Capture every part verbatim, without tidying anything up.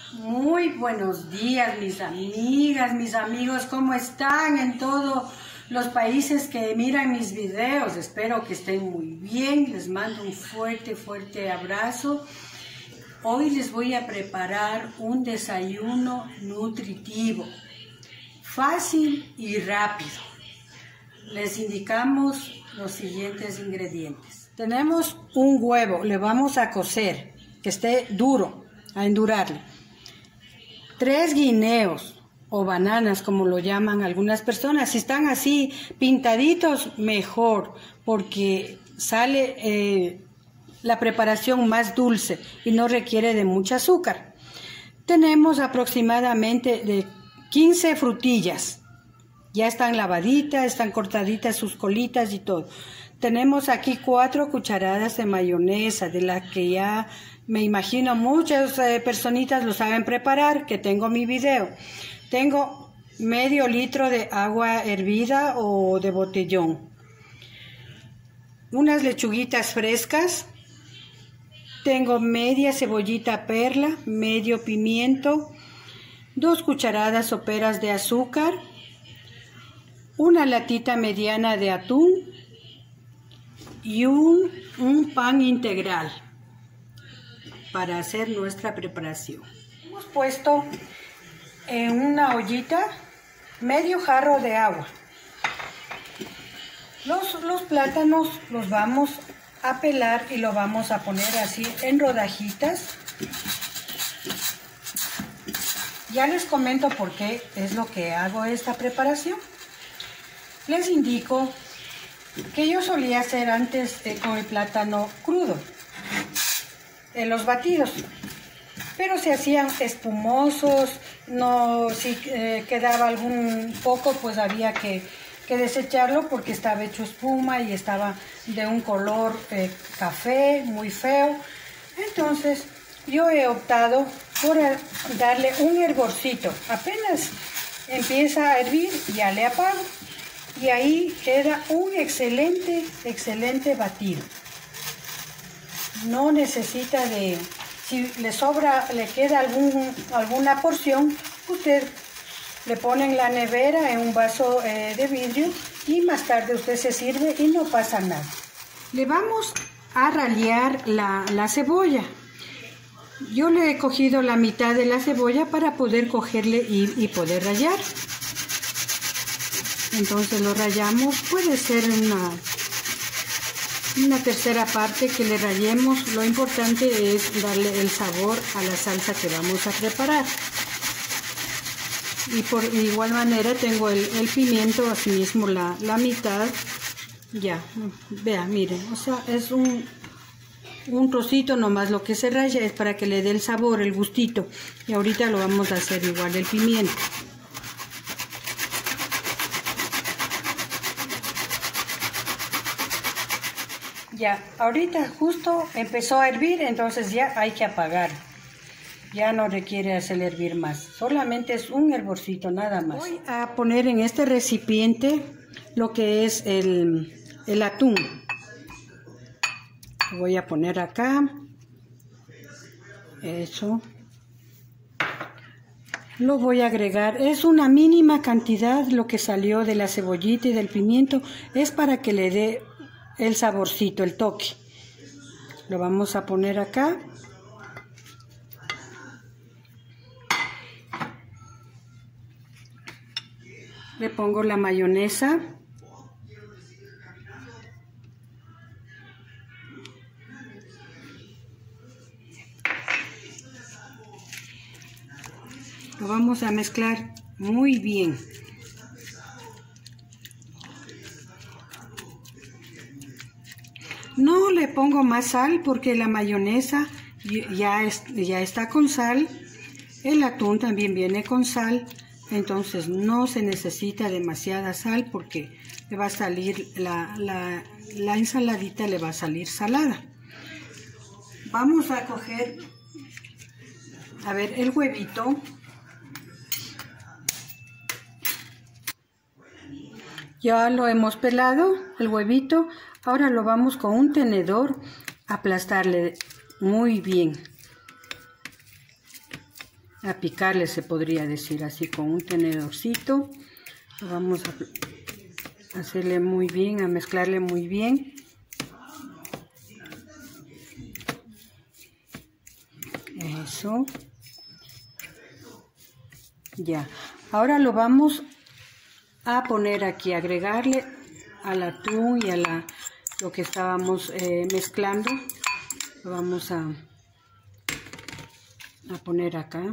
Muy buenos días, mis amigas, mis amigos, ¿cómo están en todos los países que miran mis videos? Espero que estén muy bien, les mando un fuerte, fuerte abrazo. Hoy les voy a preparar un desayuno nutritivo, fácil y rápido. Les indicamos los siguientes ingredientes. Tenemos un huevo, le vamos a cocer, que esté duro, a endurarle. Tres guineos o bananas, como lo llaman algunas personas. Si están así pintaditos, mejor, porque sale eh, la preparación más dulce y no requiere de mucho azúcar. Tenemos aproximadamente de quince frutillas. Ya están lavaditas, están cortaditas sus colitas y todo. Tenemos aquí cuatro cucharadas de mayonesa, de la que ya me imagino muchas eh, personitas lo saben preparar, que tengo mi video. Tengo medio litro de agua hervida o de botellón. Unas lechuguitas frescas. Tengo media cebollita perla, medio pimiento, dos cucharadas soperas de azúcar, una latita mediana de atún y un, un pan integral para hacer nuestra preparación. Hemos puesto en una ollita medio jarro de agua. Los, los plátanos los vamos a pelar y lo vamos a poner así en rodajitas. Ya les comento por qué es lo que hago esta preparación. Les indico que yo solía hacer antes eh, con el plátano crudo, en los batidos, pero se hacían espumosos, no, si eh, quedaba algún poco, pues había que, que desecharlo porque estaba hecho espuma y estaba de un color eh, café, muy feo. Entonces yo he optado por darle un hervorcito. Apenas empieza a hervir, ya le apago. Y ahí queda un excelente, excelente batido. No necesita de, si le sobra, le queda algún, alguna porción, usted le pone en la nevera en un vaso eh, de vidrio y más tarde usted se sirve y no pasa nada. Le vamos a rallar la, la cebolla. Yo le he cogido la mitad de la cebolla para poder cogerle y, y poder rallar. Entonces lo rallamos, puede ser una, una tercera parte que le rallemos. Lo importante es darle el sabor a la salsa que vamos a preparar. Y por igual manera tengo el, el pimiento, así mismo la, la mitad. Ya, vea, miren, o sea, es un, un trocito nomás. Lo que se raya es para que le dé el sabor, el gustito. Y ahorita lo vamos a hacer igual el pimiento. Ya, ahorita justo empezó a hervir, entonces ya hay que apagar. Ya no requiere hacer hervir más. Solamente es un hervorcito, nada más. Voy a poner en este recipiente lo que es el, el atún. Lo voy a poner acá. Eso. Lo voy a agregar. Es una mínima cantidad lo que salió de la cebollita y del pimiento. Es para que le dé el saborcito, el toque. Lo vamos a poner acá. Le pongo la mayonesa. Lo vamos a mezclar muy bien. No le pongo más sal porque la mayonesa ya, es, ya está con sal. El atún también viene con sal. Entonces no se necesita demasiada sal porque le va a salir la, la, la ensaladita le va a salir salada. Vamos a coger, a ver, el huevito. Ya lo hemos pelado, el huevito. Ahora lo vamos con un tenedor a aplastarle muy bien. a picarle, se podría decir así, con un tenedorcito. Vamos a hacerle muy bien, a mezclarle muy bien. Eso. Ya. Ahora lo vamos a poner aquí, agregarle al atún y a la, lo que estábamos eh, mezclando. Lo vamos a, a poner acá.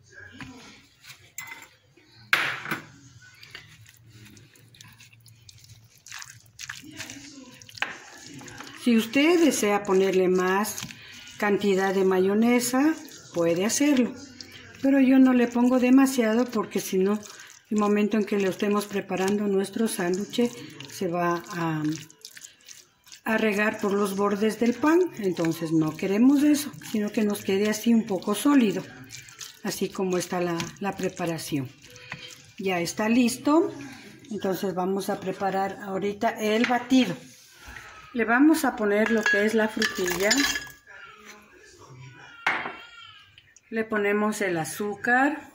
Si usted desea ponerle más cantidad de mayonesa, puede hacerlo. Pero yo no le pongo demasiado porque si no, el momento en que lo estemos preparando nuestro sándwich se va a, a regar por los bordes del pan. Entonces no queremos eso, sino que nos quede así un poco sólido. Así como está la, la preparación. Ya está listo. Entonces vamos a preparar ahorita el batido. Le vamos a poner lo que es la frutilla. Le ponemos el azúcar.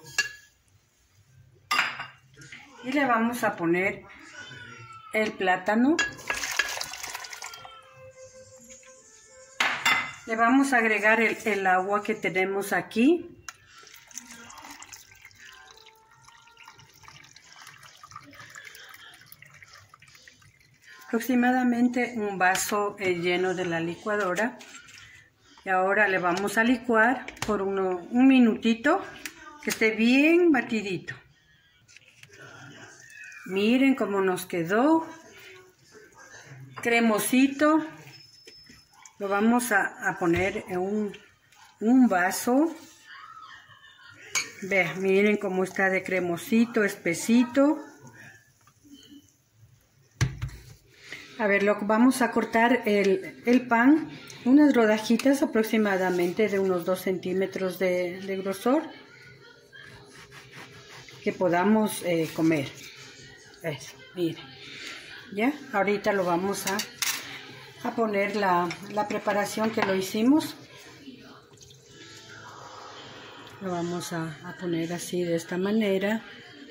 Y le vamos a poner el plátano. Le vamos a agregar el, el agua que tenemos aquí. Aproximadamente un vaso eh, lleno de la licuadora. Y ahora le vamos a licuar por uno, un minutito, que esté bien batidito. Miren cómo nos quedó cremosito. Lo vamos a, a poner en un, un vaso. Ve, miren cómo está de cremosito, espesito. A ver, lo vamos a cortar el, el pan, unas rodajitas aproximadamente de unos dos centímetros de, de grosor, que podamos eh, comer. Eso, miren. Ya, ahorita lo vamos a, a poner la, la preparación que lo hicimos. Lo vamos a, a poner así de esta manera.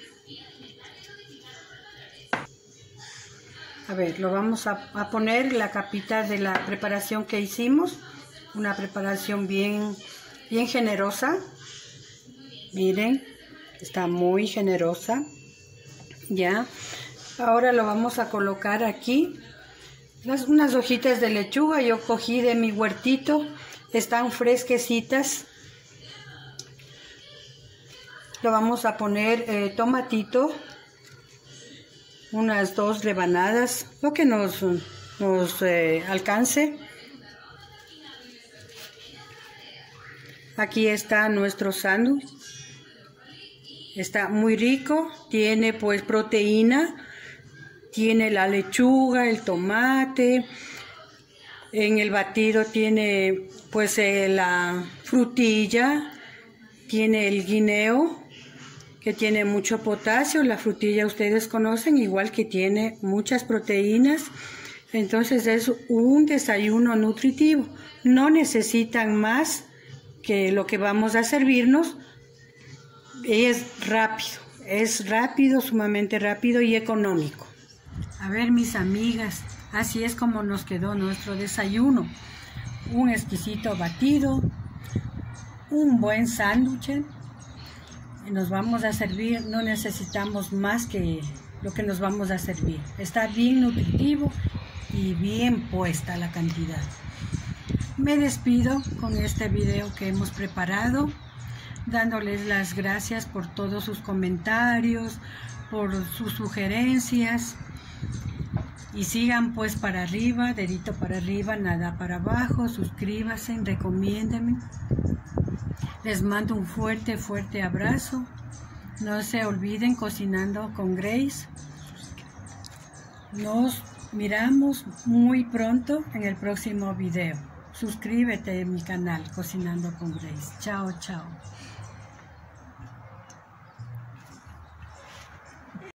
A ver, lo vamos a, a poner la capita de la preparación que hicimos. Una preparación bien, bien generosa. Miren, está muy generosa. Ya. Ahora lo vamos a colocar aquí. Las, unas hojitas de lechuga yo cogí de mi huertito. Están fresquecitas. Lo vamos a poner eh, tomatito. Unas dos rebanadas, lo que nos, nos eh, alcance. Aquí está nuestro sándwich. Está muy rico, tiene pues proteína, tiene la lechuga, el tomate. En el batido tiene pues eh, la frutilla, tiene el guineo, que tiene mucho potasio. La frutilla ustedes conocen, igual que tiene muchas proteínas. Entonces es un desayuno nutritivo. No necesitan más que lo que vamos a servirnos. Es rápido, es rápido, sumamente rápido y económico. A ver, mis amigas, así es como nos quedó nuestro desayuno. Un exquisito batido, un buen sándwich. Nos vamos a servir, no necesitamos más que lo que nos vamos a servir. Está bien nutritivo y bien puesta la cantidad. Me despido con este video que hemos preparado, dándoles las gracias por todos sus comentarios, por sus sugerencias. Y sigan pues para arriba, dedito para arriba, nada para abajo. Suscríbanse, recomiéndenme. Les mando un fuerte, fuerte abrazo. No se olviden Cocinando con Grace. Nos miramos muy pronto en el próximo video. Suscríbete a mi canal Cocinando con Grace. Chao, chao.